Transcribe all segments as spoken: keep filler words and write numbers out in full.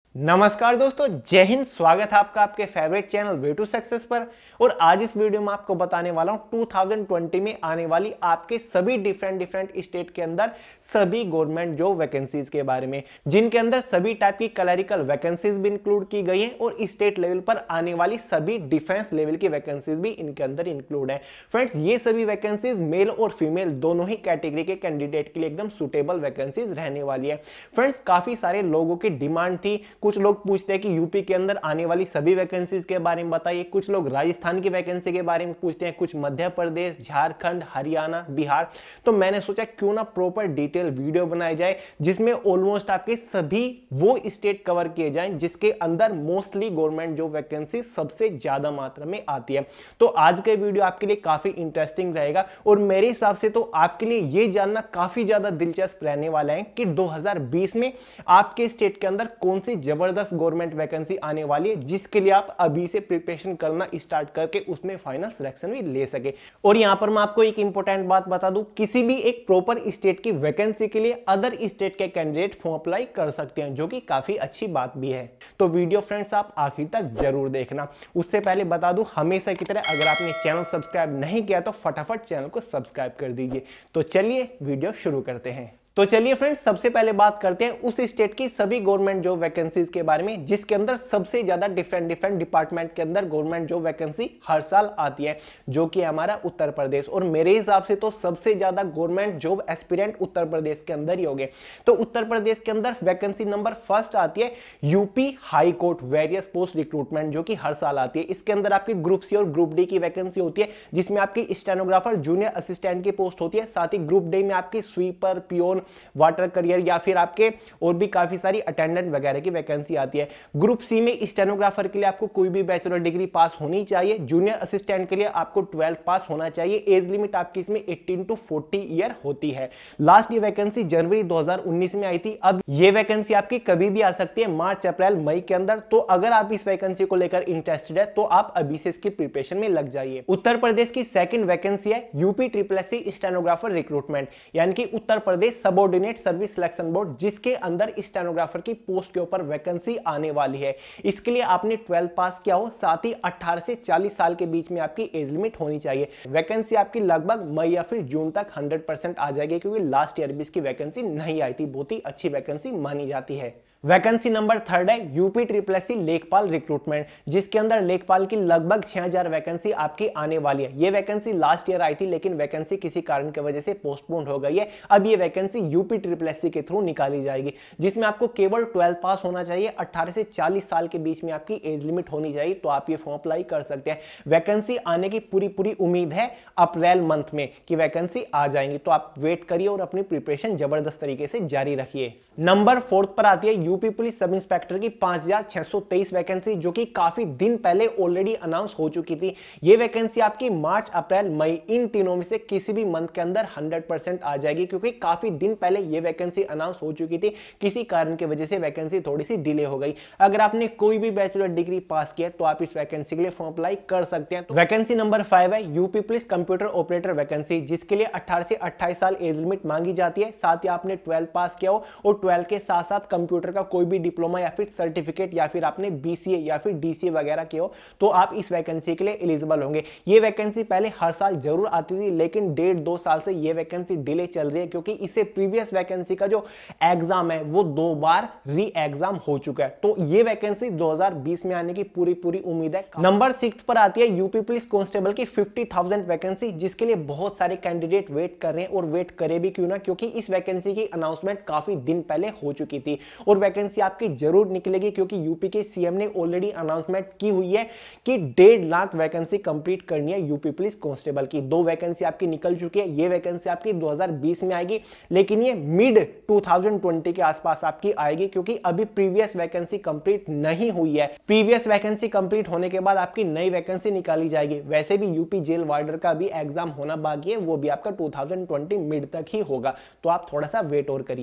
नमस्कार दोस्तों, जय हिंद। स्वागत है आपका आपके favourite channel way to success पर। और आज इस वीडियो में आपको बताने वाला हूं दो हज़ार बीस में आने वाली आपके सभी डिफरेंट डिफरेंट स्टेट के अंदर सभी गवर्नमेंट जॉब वैकेंसीज के बारे में, जिनके अंदर सभी टाइप की क्लरिकल वैकेंसीज भी इंक्लूड की गई है और स्टेट लेवल पर आने वाली सभी डिफेंस लेवल की वैकेंसीज भी इनके अंदर इंक्लूड है। फ्रेंड्स, ये सभी वैकेंसीज मेल और फीमेल दोनों ही कैटेगरी के कैंडिडेट के लिए एकदम सुटेबल वैकेंसीज रहने वाली है। फ्रेंड्स, काफी सारे लोगों की डिमांड थी। कुछ लोग पूछते हैं कि यूपी के अंदर आने वाली सभी वैकेंसीज के बारे में बताइए, कुछ लोग राजस्थान की वैकेंसी के बारे में पूछते हैं, कुछ मध्य प्रदेश, झारखंड, हरियाणा, बिहार। तो मैंने सोचा क्यों ना प्रॉपर डिटेल वीडियो बनाई जाए जिसमें ऑलमोस्ट आपके सभी वो स्टेट कवर किए जाएं जिसके अंदर मोस्टली गवर्नमेंट जॉब वैकेंसी सबसे ज्यादा मात्रा में आती है। तो आज का वीडियो आपके लिए काफी इंटरेस्टिंग रहेगा और मेरे हिसाब से तो आपके लिए यह जानना काफी ज्यादा दिलचस्प रहने वाला है कि दो हज़ार बीस में आपके स्टेट के अंदर कौन सी जबरदस्त गवर्नमेंट वैकेंसी आने वाली है जिसके लिए आप अभी से प्रिपरेशन करना स्टार्ट करके उसमें फाइनल सिलेक्शन भी ले सके। और यहां पर मैं आपको एक इंपॉर्टेंट बात बता दूं, किसी भी एक प्रॉपर स्टेट की वैकेंसी के लिए अदर स्टेट के कैंडिडेट फॉर्म अप्लाई कर सकते हैं, जो कि काफी अच्छी बात भी है। तो वीडियो फ्रेंड्स आप आखिर तक जरूर देखना। उससे पहले बता दूं, हमेशा की तरह अगर आपने चैनल सब्सक्राइब नहीं किया तो फटाफट चैनल को सब्सक्राइब कर दीजिए। तो चलिए वीडियो शुरू करते हैं। तो चलिए फ्रेंड्स, सबसे पहले बात करते हैं उस स्टेट की सभी गवर्नमेंट जॉब वैकेंसीज के बारे में जिसके अंदर सबसे ज्यादा डिफरेंट डिफरेंट डिपार्टमेंट के अंदर गवर्नमेंट जॉब वैकेंसी हर साल आती है, जो कि हमारा उत्तर प्रदेश। और मेरे हिसाब से तो सबसे ज्यादा government job aspirant Uttar Pradesh के अंदर ही होंगे। तो उत्तर प्रदेश के अंदर वैकेंसी नंबर फर्स्ट आती है UP high court various post recruitment, जो कि हर साल आती है। इसके अंदर आपकी ग्रुप सी और ग्रुप डी की वैकेंसी होती है, जिसमें आपकी स्टेनोग्राफर, जूनियर असिस्टेंट की पोस्ट होती है। साथ ही ग्रुप डी में आपकी स्वीपर, पियोन, वाटर करियर या फिर आपके और भी काफी सारी अटेंडेंट वगैरह की वैकेंसी आती है। ग्रुप सी में स्टेनोग्राफर के लिए आपको कोई भी बैचलर डिग्री पास होनी चाहिए। जूनियर असिस्टेंट के लिए आपको ट्वेल्थ पास होना चाहिए। एज लिमिट आपकी इसमें अठारह टू चालीस ईयर होती है। लास्ट ये वैकेंसी जनवरी दो हज़ार उन्नीस में आई थी। अब ये वैकेंसी आपकी कभी भी आ सकती है, मार्च, अप्रैल, मई के अंदर। तो अगर आप इस वैकेंसी को लेकर इंटरेस्टेड है तो आप अभी से इसकी प्रिपरेशन में लग जाइए। उत्तर प्रदेश की सेकंड वैकेंसी है UP triple S C stenographer recruitment, यानी कि Uttar Pradesh subordinate service selection board, जिसके अंदर स्टेनोग्राफर की पोस्ट के ऊपर वैकेंसी आने वाली है। इसके लिए आपने ट्वेल्थ पास किया हो, साथ ही अठारह से चालीस साल के बीच में आपकी एज लिमिट होनी चाहिए। वैकेंसी आपकी लगभग मई या फिर जून तक हंड्रेड परसेंट आ जाएगी, क्योंकि लास्ट ईयर भी इसकी वैकेंसी नहीं आई थी। बहुत ही अच्छी वैकेंसी मानी जाती है। वैकेंसी नंबर थर्ड है यूपी ट्रिपल एस सी लेखपाल रिक्रूटमेंट, जिसके अंदर लेखपाल की लगभग छह हज़ार वैकेंसी आपकी आने वाली है। ये वैकेंसी लास्ट ईयर आई थी, लेकिन वैकेंसी किसी कारण की वजह से पोस्टपोन हो गई है। अब ये vacancy UP triple S C के थ्रू निकाली जाएगी, जिसमें आपको केवल ट्वेल्थ पास होना चाहिए। अठारह से चालीस साल के बीच में आपकी एज लिमिट होनी चाहिए, तो आप ये फॉर्म अप्लाई कर सकते हैं। वैकेंसी आने की पूरी पूरी उम्मीद है अप्रैल मंथ में कि वैकेंसी आ जाएंगी, तो आप वेट करिए और अपनी प्रिपरेशन जबरदस्त तरीके से जारी रखिए। नंबर फोर्थ पर आती है यूपी पुलिस सब इंस्पेक्टर की पांच हज़ार छह सौ तेईस वैकेंसी, जो कि काफी दिन पहले ऑलरेडी अनाउंस हो चुकी थी। ये वैकेंसी आपकी मार्च, अप्रैल, मई इन तीनों में से किसी भी मंथ के अंदर हंड्रेड परसेंट आ जाएगी, क्योंकि काफी दिन पहले ये वैकेंसी अनाउंस हो चुकी थी। किसी कारण की वजह से वैकेंसी थोड़ी सी डिले हो गई। अगर आपने कोई भी बैचलर डिग्री पास किया तो आप इस वैकेंसी के लिए फॉर्म अप्लाई कर सकते हैं। तो वैकेंसी नंबर फाइव है UP police computer operator vacancy, जिसके लिए अठारह से अट्ठाईस साल एज लिमिट मांगी जाती है। साथ ही आपने ट्वेल्थ पास किया हो और ट्वेल्थ के साथ साथ कंप्यूटर का कोई भी डिप्लोमा या फिर सर्टिफिकेट या फिर आपने बीसीए या फिर डीसीए वगैरह किया हो, तो आप इस वैकेंसी के लिए एलिजिबल होंगे। ये वैकेंसी पहले हर साल जरूर आती थी, लेकिन डेढ़ दो साल से ये वैकेंसी डिले चल रही है, क्योंकि इससे प्रीवियस वैकेंसी का जो एग्जाम है वो दो बार री एग्जाम हो चुका है। तो ये वैकेंसी दो हज़ार बीस में आने की पूरी पूरी उम्मीद है। नंबर सिक्स पर आती है यूपी पुलिस कांस्टेबल की पचास हज़ार वैकेंसी, जिसके लिए बहुत सारे कैंडिडेट वेट कर रहे हैं। और वेट करे भी क्यों ना, क्योंकि इस वैकेंसी की अनाउंसमेंट काफी दिन पहले हो चुकी थी और वैकेंसी आपकी जरूर निकलेगी, क्योंकि यूपी के सीएम ने ऑलरेडी अनाउंसमेंट की हुई है कि डेढ़ लाख वैकेंसी कंप्लीट करनी है यूपी पुलिस कांस्टेबल की। दो वैकेंसी आपकी निकल चुकी है। ये वैकेंसी आपकी दो हज़ार बीस में आएगी, लेकिन ये मिड दो हज़ार बीस के आसपास आपकी आएगी, क्योंकि अभी प्रीवियस वैकेंसी कंप्लीट नहीं हुई है। प्रीवियस वैकेंसी कंप्लीट होने के बाद आपकी नई वैकेंसी निकाली जाएगी। वैसे भी यूपी जेल वार्डर का भी एग्जाम होना बाकी है, वो भी आपका दो हज़ार बीस मिड तक ही होगा, तो आप थोड़ा सा वेट और करिए।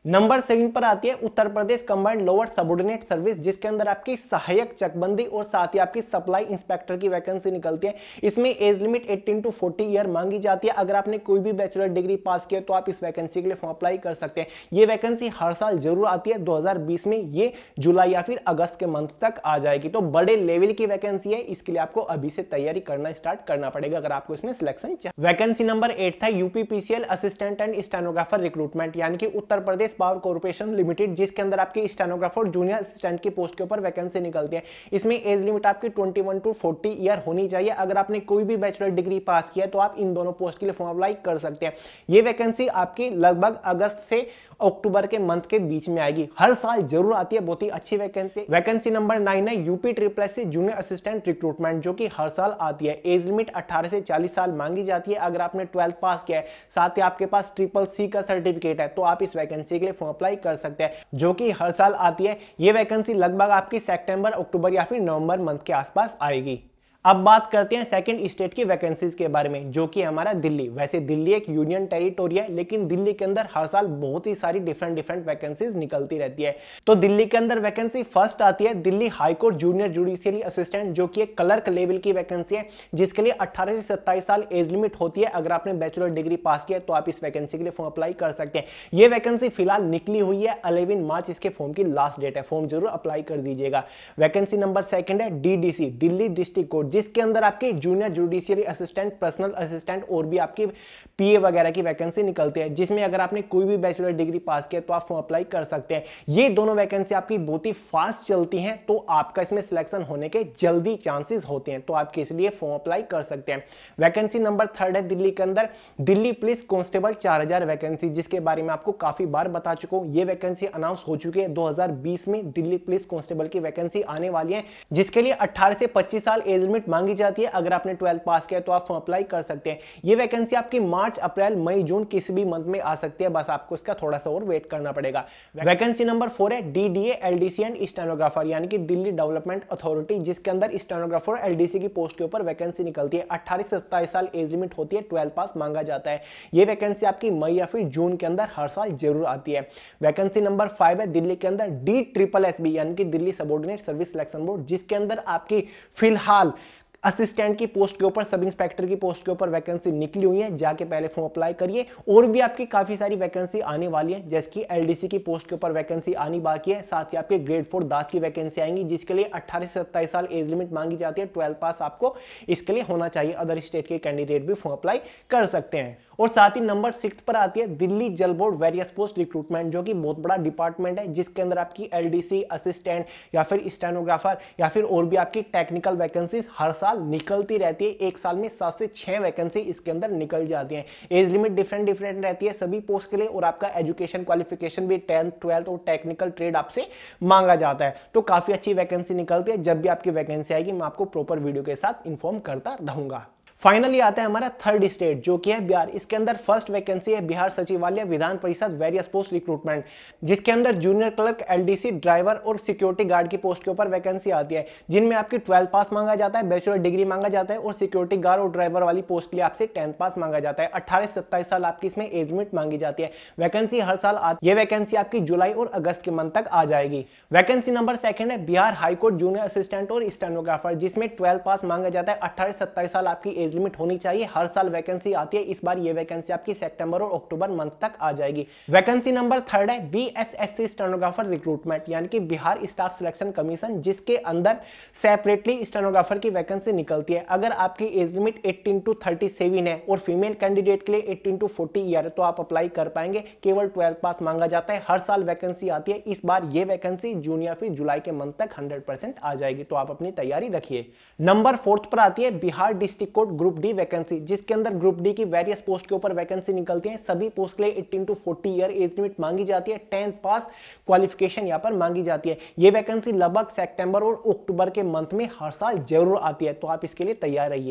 नंबर सेवन पर आती है Uttar Pradesh combined lower subordinate service, जिसके अंदर आपकी सहायक चकबंदी और साथ ही आपकी सप्लाई इंस्पेक्टर की वैकेंसी निकलती है। इसमें एज लिमिट अठारह टू चालीस ईयर मांगी जाती है। अगर आपने कोई भी बैचलर डिग्री पास किया तो आप इस वैकेंसी के लिए फॉर्म अप्लाई कर सकते हैं। ये वैकेंसी हर साल जरूर आती है। दो हज़ार बीस में ये जुलाई या फिर अगस्त के मंथ तक आ जाएगी। तो बड़े लेवल की वैकेंसी है, इसके लिए आपको अभी से तैयारी करना स्टार्ट करना पड़ेगा अगर आपको इसमें सिलेक्शन चाहिए। वैकेंसी नंबर एट था UPPCL assistant and stenographer recruitment, यानी कि Uttar Pradesh power corporation limited, जिसके अंदर आपके स्टेनोग्राफर जूनियर असिस्टेंट की पोस्ट के ऊपर वैकेंसी निकलती है। इसमें एज लिमिट आपकी इक्कीस टू चालीस ईयर होनी चाहिए। अगर आपने कोई भी बैचलर डिग्री पास किया तो आप इन दोनों पोस्ट के लिए फॉर्म अप्लाई कर सकते हैं। ये वैकेंसी आपकी लगभग अगस्त से अक्टूबर के मंथ के बीच में आएगी। हर साल जरूर आती है, बहुत ही अच्छी वैकेंसी। वैकेंसी नंबर नाइन है UP triple S C junior assistant recruitment, जो कि हर साल आती है। एज लिमिट अठारह से चालीस साल मांगी जाती है। अगर आपने ट्वेल्थ पास किया है, साथ ही आपके पास ट्रिपल सी का सर्टिफिकेट है, तो आप इस वैकेंसी के लिए फॉर्म अप्लाई कर सकते हैं, जो कि हर साल आती है। ये वैकेंसी लगभग आपकी सितंबर अक्टूबर या फिर नवंबर मंथ के आसपास आएगी। अब बात करते हैं सेकंड स्टेट की वैकेंसीज के बारे में, जो कि हमारा दिल्ली। वैसे दिल्ली एक यूनियन टेरिटोरी है, लेकिन दिल्ली के अंदर हर साल बहुत ही सारी डिफरेंट डिफरेंट वैकेंसीज निकलती रहती है। तो दिल्ली के अंदर वैकेंसी फर्स्ट आती है Delhi high court junior judiciary assistant, जो कि एक क्लर्क लेवल की वैकेंसी है, जिसके लिए अट्ठारह से सत्ताईस साल एज लिमिट होती है। अगर आपने बैचलर डिग्री पास किया तो आप इस वैकेंसी के लिए फॉर्म अप्लाई कर सकते हैं। ये वैकेंसी फिलहाल निकली हुई है, ग्यारह मार्च इसके फॉर्म की लास्ट डेट है। फॉर्म जरूर अप्लाई कर दीजिएगा। वैकेंसी नंबर सेकंड है डीडीसी दिल्ली डिस्ट्रिक्ट कोर्ट, जिसके अंदर आपकी junior judiciary assistant, personal assistant और भी आपकी पीए वगैरह की वैकेंसी निकलती है, जिसमें अगर आपने कोई भी बैचलर डिग्री पास किया तो आप फॉर्म अप्लाई कर सकते हैं। ये दोनों वैकेंसी आपकी बहुत ही फास्ट चलती हैं, तो आपका इसमें सिलेक्शन होने के जल्दी चांसेस होते हैं, तो आप इसलिए फॉर्म अप्लाई कर सकते हैं। वैकेंसी नंबर थर्ड है दिल्ली के अंदर दिल्ली पुलिस कांस्टेबल चार हज़ार वैकेंसी, जिसके बारे में आपको काफी बार बता चुका हूं। ये वैकेंसी अनाउंस हो चुकी है। दो हज़ार बीस में दिल्ली पुलिस कांस्टेबल की वैकेंसी आने वाली है, जिसके लिए अठारह से पच्चीस साल एज लिमिट मांगी जाती है। अगर आपने ट्वेल्थ पास किया तो आप फॉर्म अप्लाई कर सकते हैं। ये वैकेंसी आपकी मार्च, अप्रैल, मई, जून किसी भी मंथ में आ सकती है, बस आपको इसका थोड़ा सा और वेट करना पड़ेगा। वैकेंसी नंबर फोर है डीडीए एलडीसी एंड स्टेनोग्राफर, यानी कि दिल्ली डेवलपमेंट अथॉरिटी, जिसके अंदर स्टेनोग्राफर एलडीसी की पोस्ट के ऊपर वैकेंसी निकलती है। अठारह से सत्ताईस साल एज लिमिट होती है, ट्वेल्थ पास मांगा जाता है। ये वैकेंसी आपकी मई या फिर जून के अंदर हर साल जरूर आती है। वैकेंसी नंबर फाइव है दिल्ली के अंदर डी ट्रिपल एस बी, यानी कि Delhi subordinate service selection board, जिसके अंदर आपकी फिलहाल असिस्टेंट की पोस्ट के ऊपर, सब इंस्पेक्टर की पोस्ट के ऊपर वैकेंसी निकली हुई है। जाके पहले फॉर्म अप्लाई करिए। और भी आपकी काफी सारी वैकेंसी आने वाली है, जैसे कि एलडीसी की पोस्ट के ऊपर वैकेंसी आनी बाकी है। साथ ही आपके ग्रेड फोर दास की वैकेंसी आएंगी, जिसके लिए अट्ठारह से सत्ताईस साल एज लिमिट मांगी जाती है। ट्वेल्थ पास आपको इसके लिए होना चाहिए। अदर स्टेट के कैंडिडेट भी फॉर्म अप्लाई कर सकते हैं। और साथ ही नंबर सिक्स पर आती है दिल्ली जल बोर्ड वेरियस पोस्ट रिक्रूटमेंट, जो कि बहुत बड़ा डिपार्टमेंट है, जिसके अंदर आपकी एलडीसी, असिस्टेंट या फिर स्टेनोग्राफर या फिर और भी आपकी टेक्निकल वैकेंसीज हर साल निकलती रहती है। एक साल में सात से छह वैकेंसी इसके अंदर निकल जाती है। एज लिमिट डिफरेंट डिफरेंट रहती है सभी पोस्ट के लिए, और आपका एजुकेशन क्वालिफिकेशन भी टेंथ, ट्वेल्थ और टेक्निकल ट्रेड आपसे मांगा जाता है। तो काफी अच्छी वैकेंसी निकलती है। जब भी आपकी वैकेंसी आएगी मैं आपको प्रॉपर वीडियो के साथ इंफॉर्म करता रहूंगा। फाइनली आता है हमारा थर्ड स्टेट, जो कि है बिहार। इसके अंदर फर्स्ट वैकेंसी है बिहार सचिवालय Vidhan Parishad various post recruitment, जिसके अंदर जूनियर क्लर्क, एलडीसी, ड्राइवर और सिक्योरिटी गार्ड की पोस्ट के ऊपर वैकेंसी आती है, जिनमें आपकी ट्वेल्थ पास मांगा जाता है, बैचलर डिग्री मांगा जाता है, और सिक्योरिटी गार्ड और ड्राइवर वाली पोस्ट के लिए आपसे टेंथ पास मांगा जाता है। अट्ठारह से सत्ताईस साल आपकी इसमें एज लिमिट मांगी जाती है। वैकेंसी हर साल आती है। ये वैकेंसी आपकी जुलाई और अगस्त के मंथ तक आ जाएगी। वैकेंसी नंबर सेकंड है बिहार हाईकोर्ट जूनियर असिस्टेंट और स्टेनोग्राफर, जिसमें ट्वेल्थ पास मांगा जाता है। अट्ठारह से सत्ताईस साल आपकी एज लिमिट होनी चाहिए। हर साल वैकेंसी आती है। इस बार ये वैकेंसी आपकी सितंबर और अक्टूबर मंथ तक आ जाएगी। वैकेंसी नंबर थर्ड है बीएसएससी स्टेनोग्राफर रिक्रूटमेंट, यानी कि बिहार स्टाफ सिलेक्शन कमीशन, जिसके अंदर सेपरेटली स्टेनोग्राफर की वैकेंसी निकलती है। अगर आपकी एज लिमिट अठारह टू सैंतीस है और फीमेल कैंडिडेट के लिए अठारह टू चालीस ईयर है, तो आप अप्लाई कर पाएंगे। केवल ट्वेल्थ पास मांगा जाता है। हर साल वैकेंसी आती है। इस बार ये वैकेंसी जून या फिर जुलाई के मंथ तक हंड्रेड परसेंट आ जाएगी, तो आप अपनी तैयारी रखिए। नंबर फोर्थ पर आती है Bihar district court group D vacancy, जिसके अंदर ग्रुप डी की वेरियस पोस्ट के ऊपर वैकेंसी निकलती है। सभी पोस्ट के लिए अठारह टू चालीस ईयर एज लिमिट मांगी जाती है। टेंथ पास क्वालिफिकेशन यहां पर मांगी जाती है। यह वैकेंसी लगभग सितंबर और अक्टूबर के मंथ में हर साल जरूर आती है, तो आप इसके लिए तैयार रहिए।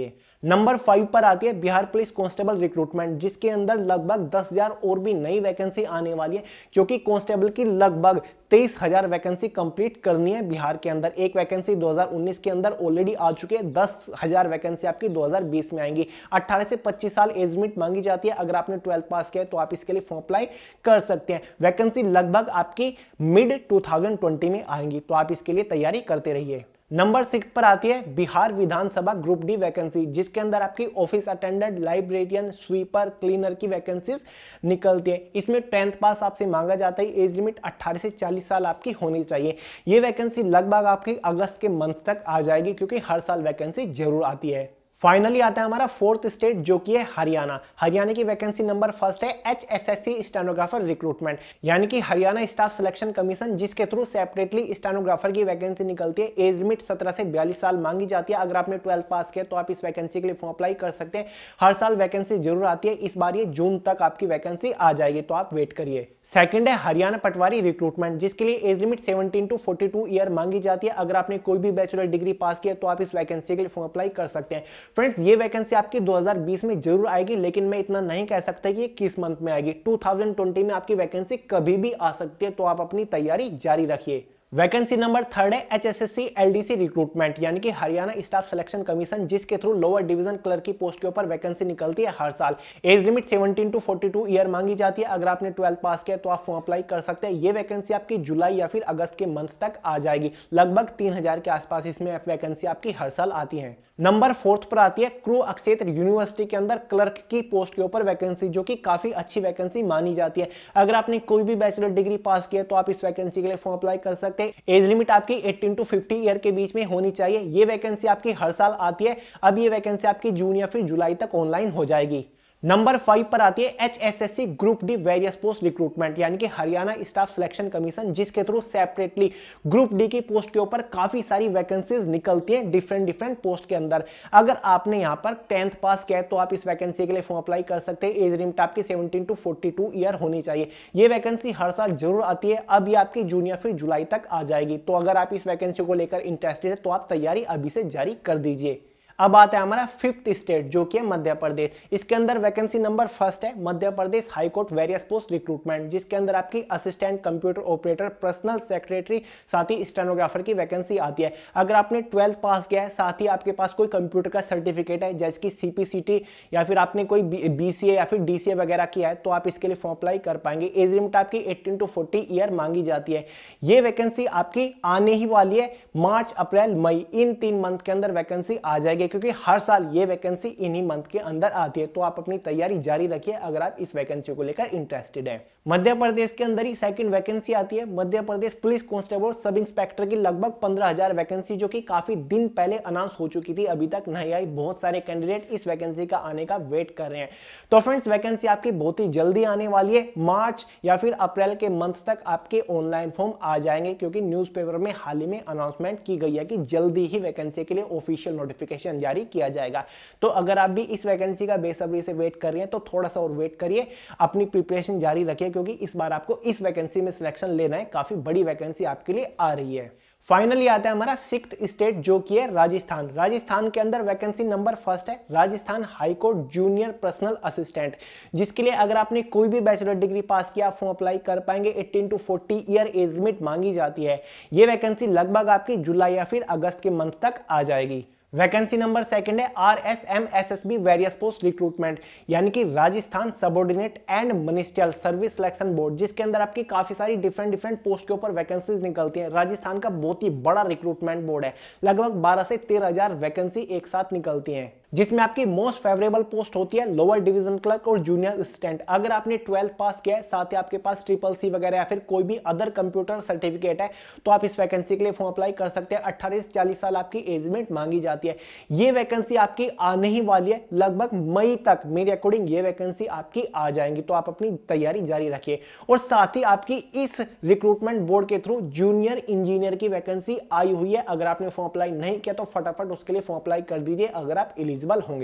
नंबर फाइव पर आती है बिहार पुलिस कांस्टेबल रिक्रूटमेंट, जिसके अंदर लगभग दस हजार और भी नई वैकेंसी आने वाली है, क्योंकि कांस्टेबल की लगभग तेईस हजार वैकेंसी कंप्लीट करनी है बिहार के अंदर। एक वैकेंसी दो हज़ार उन्नीस के अंदर ऑलरेडी आ चुकी है, दस हजार वैकेंसी आपकी दो हज़ार बीस में आएंगी। अठारह से पच्चीस साल एज लिमिट मांगी जाती है। अगर आपने ट्वेल्थ पास किया है तो आप इसके लिए फॉर्म अप्लाई कर सकते हैं। वैकेंसी लगभग आपकी मिड टू थाउजेंड ट्वेंटी में आएंगी, तो आप इसके लिए तैयारी करते रहिए। नंबर सिक्स पर आती है Bihar Vidhansabha group D vacancy, जिसके अंदर आपकी office attendant, librarian, sweeper, cleaner की वैकेंसीज निकलती है। इसमें टेंथ पास आपसे मांगा जाता है। एज लिमिट अठारह से चालीस साल आपकी होनी चाहिए। ये वैकेंसी लगभग आपकी अगस्त के मंथ तक आ जाएगी, क्योंकि हर साल वैकेंसी जरूर आती है। फाइनली आता है हमारा फोर्थ स्टेट, जो कि है हरियाणा। हरियाणा की वैकेंसी नंबर फर्स्ट है H S S C stenographer recruitment, यानी कि हरियाणा स्टाफ सिलेक्शन कमीशन, जिसके थ्रू सेपरेटली स्टेनोग्राफर की वैकेंसी निकलती है। एज लिमिट सत्रह से बयालीस साल मांगी जाती है। अगर आपने ट्वेल्थ पास किया तो आप इस वैकेंसी के लिए फॉर्म अप्लाई कर सकते हैं। हर साल वैकेंसी जरूर आती है। इस बार ये जून तक आपकी वैकेंसी आ जाएगी, तो आप वेट करिए। सेकंड है हरियाणा पटवारी रिक्रूटमेंट, जिसके लिए age limit seventeen to forty two year मांगी जाती है। अगर आपने कोई भी बैचलर डिग्री पास किया तो आप इस वैकेंसी के लिए फॉर्म अप्लाई कर सकते हैं। फ्रेंड्स, ये वैकेंसी आपकी दो हज़ार बीस में जरूर आएगी, लेकिन मैं इतना नहीं कह सकता कि ये किस मंथ में आएगी। दो हज़ार बीस में आपकी वैकेंसी कभी भी आ सकती है, तो आप अपनी तैयारी जारी रखिए। वैकेंसी नंबर थर्ड है H S S C L D C recruitment, यानी कि हरियाणा स्टाफ सिलेक्शन कमीशन, जिसके थ्रू लोअर डिवीजन क्लर्क की पोस्ट के ऊपर वैकेंसी निकलती है हर साल। Age limit seventeen to forty two year मांगी जाती है। अगर आपने ट्वेल्थ पास किया तो आप फॉर्म अप्लाई कर सकते हैं। ये वैकेंसी आपकी जुलाई या फिर अगस्त के मंथ तक आ जाएगी। लगभग तीन हजार के आसपास इसमें वैकेंसी आपकी हर साल आती है। नंबर फोर्थ पर आती है कुरुक्षेत्र यूनिवर्सिटी के अंदर क्लर्क की पोस्ट के ऊपर वैकेंसी, जो कि काफी अच्छी वैकेंसी मानी जाती है। अगर आपने कोई भी बैचलर डिग्री पास किया तो आप इस वैकेंसी के लिए फॉर्म अप्लाई कर सकते हैं। एज लिमिट आपकी अठारह टू पचास ईयर के बीच में होनी चाहिए। ये वैकेंसी आपकी हर साल आती है। अब ये वैकेंसी आपकी जून या फिर जुलाई तक ऑनलाइन हो जाएगी। नंबर फाइव पर आती है H S S C group D various post recruitment, यानी कि हरियाणा स्टाफ सिलेक्शन कमीशन, जिसके थ्रू सेपरेटली ग्रुप डी की पोस्ट के ऊपर काफी सारी वैकेंसीज निकलती हैं डिफरेंट डिफरेंट पोस्ट के अंदर। अगर आपने यहां पर टेंथ पास किया है तो आप इस वैकेंसी के लिए फॉर्म अप्लाई कर सकते हैं। एज लिमिट आपकी seventeen to forty two year होनी चाहिए। ये वैकेंसी हर साल जरूर आती है। अब ये आपकी जून या फिर जुलाई तक आ जाएगी। तो अगर आप इस वैकेंसी को लेकर इंटरेस्टेड है तो आप तैयारी अभी से जारी कर दीजिए। अब आता है हमारा फिफ्थ स्टेट, जो कि है मध्य प्रदेश। इसके अंदर वैकेंसी नंबर फर्स्ट है Madhya Pradesh high court various post recruitment, जिसके अंदर आपकी assistant computer operator, personal secretary, साथ ही स्टेनोग्राफर की वैकेंसी आती है। अगर आपने ट्वेल्थ पास किया है, साथ ही आपके पास कोई कंप्यूटर का सर्टिफिकेट है जैसे कि सीपीसीटी, या फिर आपने कोई बीसीए या फिर डीसीए वगैरह किया है, तो आप इसके लिए फॉर्म अप्लाई कर पाएंगे। एज लिमिट आपकी एटीन टू फोर्टी ईयर मांगी जाती है। ये वैकेंसी आपकी आने ही वाली है। मार्च, अप्रैल, मई, इन तीन मंथ के अंदर वैकेंसी आ जाएगी, क्योंकि हर साल ये वैकेंसी इन्हीं मंथ के अंदर आती है। तो आप अपनी तैयारी जारी रखिए अगर आप इस वैकेंसी को लेकर इंटरेस्टेड हैं। मध्य प्रदेश के अंदर ही सेकंड वैकेंसी आती है Madhya Pradesh police constable sub inspector की, लगभग पंद्रह हजार वैकेंसी, जो कि काफी दिन पहले अनाउंस हो चुकी थी, अभी तक नहीं आई। बहुत सारे कैंडिडेट इस वैकेंसी का आने का वेट कर रहे हैं। तो फ्रेंड्स, वैकेंसी आपकी बहुत ही जल्दी आने वाली है। मार्च या फिर अप्रैल के मंथ तक आपके ऑनलाइन फॉर्म आ जाएंगे, क्योंकि न्यूज़पेपर में हाल ही में अनाउंसमेंट की गई है कि जल्दी ही वैकेंसी के लिए ऑफिशियल नोटिफिकेशन जारी किया जाएगा। तो अगर आप भी इस वैकेंसी का बेसब्री से वेट कर रहे हैं तो थोड़ा सा और वेट करिए, अपनी प्रिपरेशन जारी रखिए, क्योंकि इस बार आपको इस वैकेंसी में सिलेक्शन लेना है। काफी बड़ी वैकेंसी आपके लिए आ रही है। फाइनली आता है हमारा सिक्स्थ स्टेट, जो कि है राजस्थान। राजस्थान के अंदर वैकेंसी नंबर फर्स्ट है Rajasthan high court junior personal assistant, जिसके लिए अगर आपने कोई भी बैचलर डिग्री पास किया फॉर्म अप्लाई कर पाएंगे। Eighteen to forty year age limit मांगी जाती है। ये वैकेंसी लगभग आपकी जुलाई या फिर अगस्त के मंथ तक आ जाएगी। वैकेंसी नंबर सेकंड है R S M S S B various post recruitment, यानी कि Rajasthan subordinate and ministerial service selection board, जिसके अंदर आपकी काफी सारी डिफरेंट डिफरेंट पोस्ट के ऊपर वैकेंसीज निकलती हैं। राजस्थान का बहुत ही बड़ा रिक्रूटमेंट बोर्ड है। लगभग बारह से तेरह हजार वैकेंसी एक साथ निकलती हैं, जिसमें आपकी मोस्ट फेवरेबल पोस्ट होती है लोअर डिवीजन क्लर्क और जूनियर असिस्टेंट। अगर आपने ट्वेल्थ पास किया है, साथ ही आपके पास ट्रिपल सी वगैरह या फिर कोई भी अदर कंप्यूटर सर्टिफिकेट है, तो आप इस वैकेंसी के लिए फॉर्म अप्लाई कर सकते हैं। अट्ठारह से चालीस साल आपकी एज लिमिट मांगी जाती है। ये वैकेंसी आपकी आने ही वाली है। लगभग मई तक मेरे अकॉर्डिंग ये वैकेंसी आपकी आ जाएंगी। तो आप अपनी तैयारी जारी रखिए। और साथ ही आपकी इस रिक्रूटमेंट बोर्ड के थ्रू जूनियर इंजीनियर की वैकेंसी आई हुई है। अगर आपने फॉर्म अप्लाई नहीं किया तो फटाफट उसके लिए फॉर्म अप्लाई कर दीजिए, अगर आप एलिजिबल होंगे।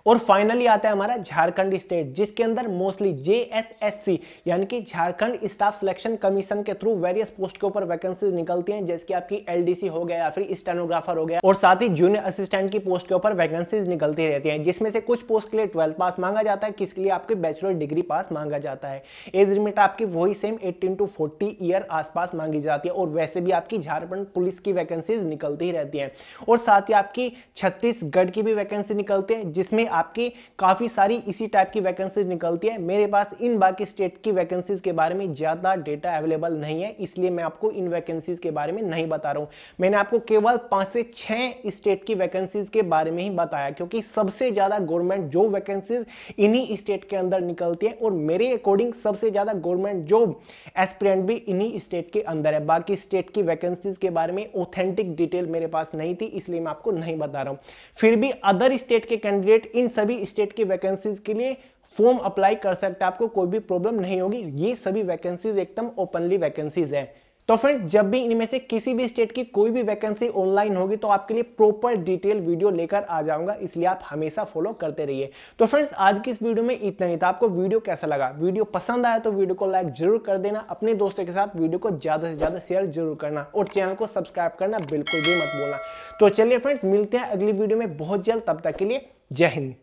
और फाइनली आता है हमारा झारखंड स्टेट, जिसके अंदर मोस्टली जेएसएससी यानी कि झारखंड स्टाफ सिलेक्शन कमीशन के थ्रू वेरियस पोस्ट के ऊपर वैकेंसीज निकलती हैं, जैसे कि आपकी एलडीसी हो गया या फिर स्टेनोग्राफर हो गया, और साथ ही जूनियर असिस्टेंट की पोस्ट के ऊपर वैकेंसीज निकलती रहती हैं, जिसमें से कुछ पोस्ट के लिए ट्वेल्थ पास मांगा जाता है, किसके लिए आपके बैचलर डिग्री पास मांगा जाता है। एज लिमिट आपकी वही सेम अठारह टू चालीस ईयर आसपास मांगी जाती है, और वैसे भी आपकी झारखंड पुलिस की वैकेंसीज निकलती ही रहती हैं, और साथ ही आपकी छत्तीसगढ़ की भी वैकेंसी निकलती है, जिसमें आपकी काफी सारी इसी टाइप की वैकेंसीज निकलती है। मेरे पास इन बाकी स्टेट की वैकेंसीज के बारे में ज्यादा डेटा अवेलेबल नहीं है, इसलिए मैं आपको इन वैकेंसीज के बारे में नहीं बता रहा हूं। मैंने आपको केवल पांच से छह स्टेट की वैकेंसीज के बारे में ही बताया, क्योंकि सबसे ज्यादा गवर्नमेंट जॉब वैकेंसीज इन्हीं स्टेट के अंदर निकलती है, और मेरे अकॉर्डिंग सबसे ज्यादा गवर्नमेंट जॉब एस्पिरेंट भी इन्हीं स्टेट के अंदर है। बाकी स्टेट की वैकेंसीज के बारे में ऑथेंटिक डिटेल मेरे पास नहीं थी, इसलिए मैं आपको नहीं बता रहा हूं। फिर भी अदर स्टेट के कैंडिडेट इन सभी स्टेट की वैकेंसीज के लिए फॉर्म अप्लाई कर सकते हैं, आपको कोई भी प्रॉब्लम नहीं होगी। ये सभी वैकेंसीज एकदम ओपनली वैकेंसीज है। तो फ्रेंड्स, जब भी इनमें से किसी भी स्टेट की कोई भी वैकेंसी ऑनलाइन होगी तो आपके लिए प्रॉपर डिटेल वीडियो लेकर आ जाऊंगा, इसलिए आप हमेशा फॉलो करते रहिए। तो फ्रेंड्स, आज की इस वीडियो में इतना ही था। आपको वीडियो कैसा लगा? वीडियो पसंद आया तो वीडियो को लाइक जरूर कर देना, अपने दोस्तों के साथ वीडियो को ज्यादा से ज्यादा शेयर जरूर करना, और चैनल को सब्सक्राइब करना बिल्कुल भी मत भूलना। तो चलिए फ्रेंड्स, मिलते हैं अगली वीडियो में बहुत जल्द। तब तक के लिए जय हिंद।